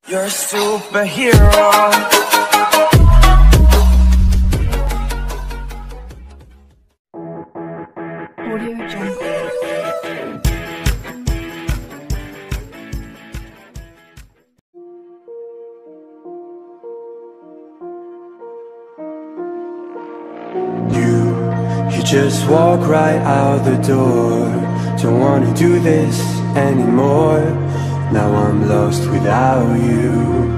You're a superhero. Audio Jungle. You just walk right out the door. Don't wanna do this anymore. Now I'm lost without you.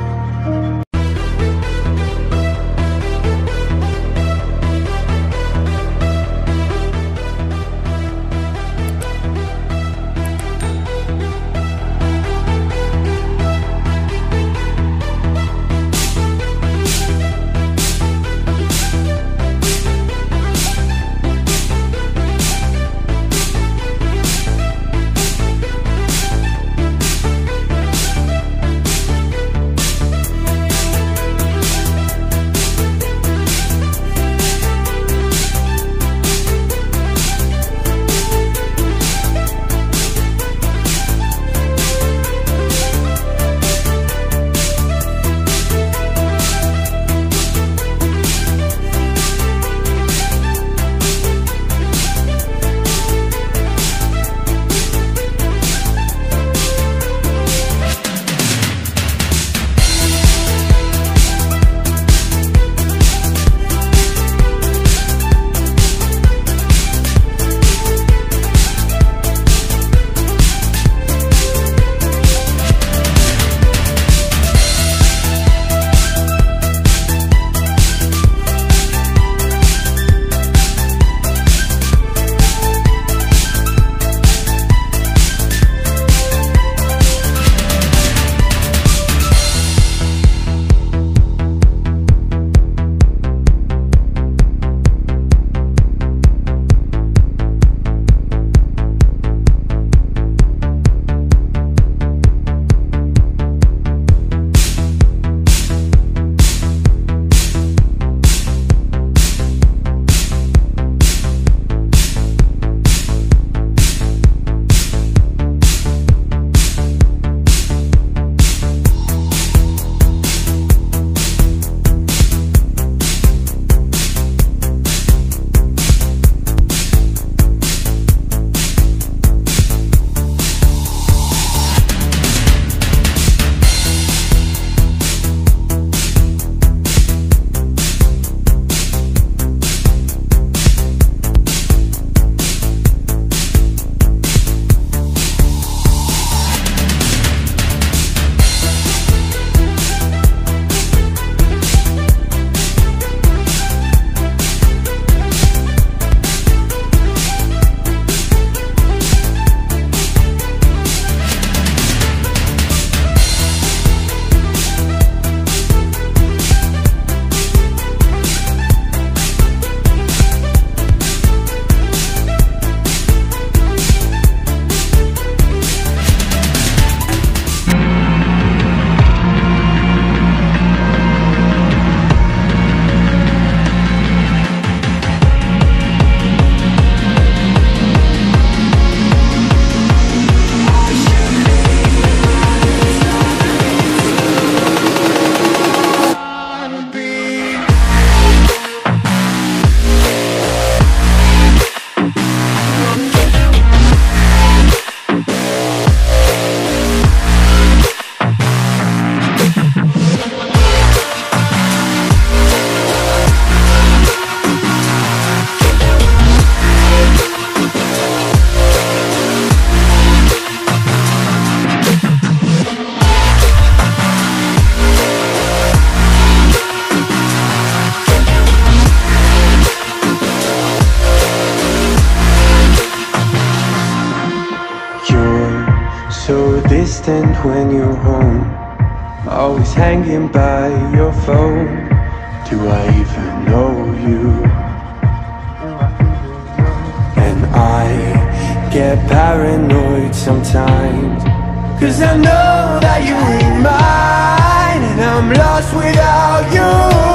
Distant when you're home, always hanging by your phone. Do I even know you? And I get paranoid sometimes, 'cause I know that you ain't mine, and I'm lost without you.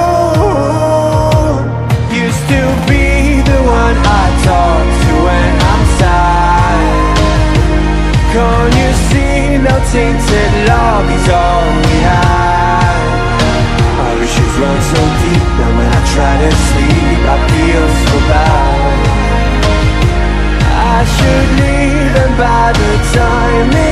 Used to be the one I talk to when I'm sad. Can't you see now tainted love is all time